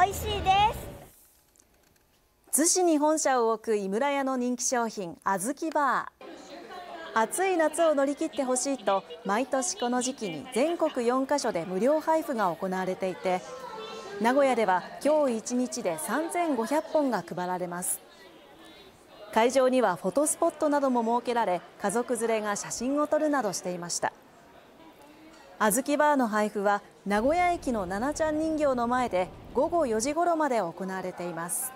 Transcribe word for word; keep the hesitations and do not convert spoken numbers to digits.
美味しいです。 逗子に本社を置く井村屋の人気商品、あずきバー。暑い夏を乗り切ってほしいと、毎年この時期に全国よんカ所で無料配布が行われていて、名古屋では今日いちにちでさんぜんごひゃっぽんが配られます。会場にはフォトスポットなども設けられ、家族連れが写真を撮るなどしていました。あずきバーの配布は名古屋駅のななちゃん人形の前で午後よじごろまで行われています。